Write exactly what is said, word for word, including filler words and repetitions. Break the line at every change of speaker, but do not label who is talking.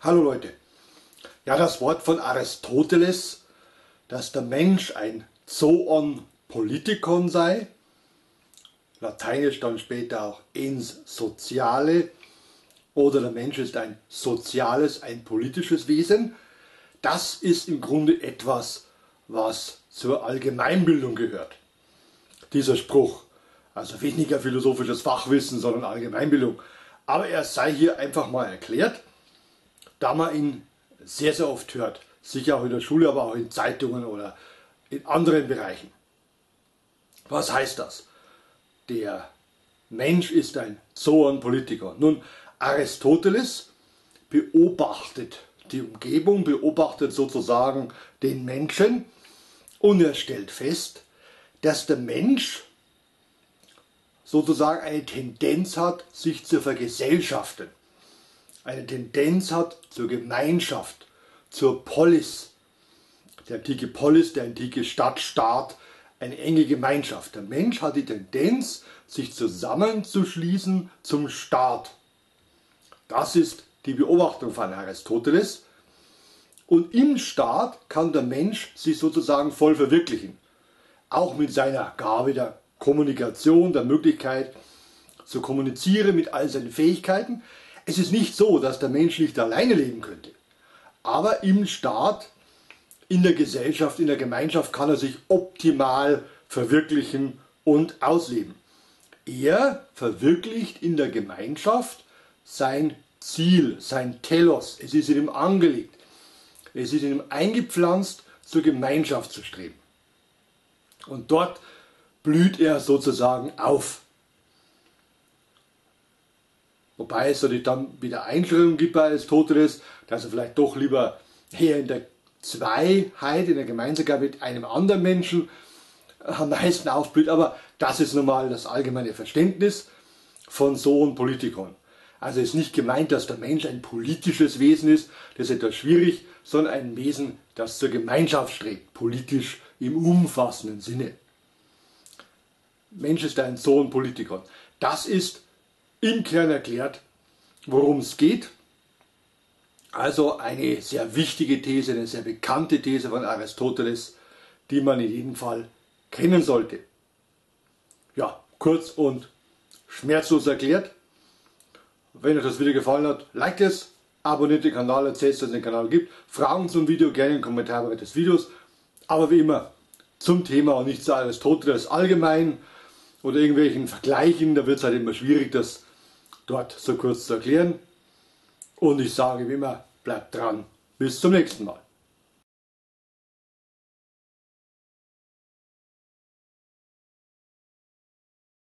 Hallo Leute. Ja, das Wort von Aristoteles, dass der Mensch ein Zoon Politikon sei, lateinisch dann später auch ens sociale, oder der Mensch ist ein soziales, ein politisches Wesen, das ist im Grunde etwas, was zur Allgemeinbildung gehört. Dieser Spruch, also weniger philosophisches Fachwissen, sondern Allgemeinbildung. Aber er sei hier einfach mal erklärt, da man ihn sehr, sehr oft hört. Sicher auch in der Schule, aber auch in Zeitungen oder in anderen Bereichen. Was heißt das? Der Mensch ist ein Zoon Politikon. Nun, Aristoteles beobachtet die Umgebung, beobachtet sozusagen den Menschen und er stellt fest, dass der Mensch sozusagen eine Tendenz hat, sich zu vergesellschaften. Eine Tendenz hat zur Gemeinschaft, zur Polis. Der antike Polis, der antike Stadt-Staat, eine enge Gemeinschaft. Der Mensch hat die Tendenz, sich zusammenzuschließen zum Staat. Das ist die Beobachtung von Aristoteles. Und im Staat kann der Mensch sich sozusagen voll verwirklichen. Auch mit seiner Gabe der Kommunikation, der Möglichkeit zu kommunizieren mit all seinen Fähigkeiten. Es ist nicht so, dass der Mensch nicht alleine leben könnte. Aber im Staat, in der Gesellschaft, in der Gemeinschaft kann er sich optimal verwirklichen und ausleben. Er verwirklicht in der Gemeinschaft sein Ziel, sein Telos. Es ist in ihm angelegt. Es ist in ihm eingepflanzt, zur Gemeinschaft zu streben. Und dort blüht er sozusagen auf. Wobei es natürlich dann wieder Einschränkungen gibt bei Aristoteles, dass er vielleicht doch lieber eher in der Zweiheit, in der Gemeinsamkeit mit einem anderen Menschen am meisten aufblüht. Aber das ist nun mal das allgemeine Verständnis von Zoon Politikon. Also es ist nicht gemeint, dass der Mensch ein politisches Wesen ist, das ist etwas schwierig, sondern ein Wesen, das zur Gemeinschaft strebt, politisch im umfassenden Sinne. Mensch ist ein Zoon Politikon. Das ist im Kern erklärt, worum es geht. Also eine sehr wichtige These, eine sehr bekannte These von Aristoteles, die man in jedem Fall kennen sollte. Ja, kurz und schmerzlos erklärt. Wenn euch das Video gefallen hat, liked es, abonniert den Kanal, erzählt, dass es den Kanal gibt. Fragen zum Video gerne in den Kommentaren des Videos. Aber wie immer zum Thema und nicht zu Aristoteles allgemein oder irgendwelchen Vergleichen. Da wird es halt immer schwierig, das dort so kurz zu erklären. Und ich sage wie immer, bleibt dran. Bis zum nächsten Mal.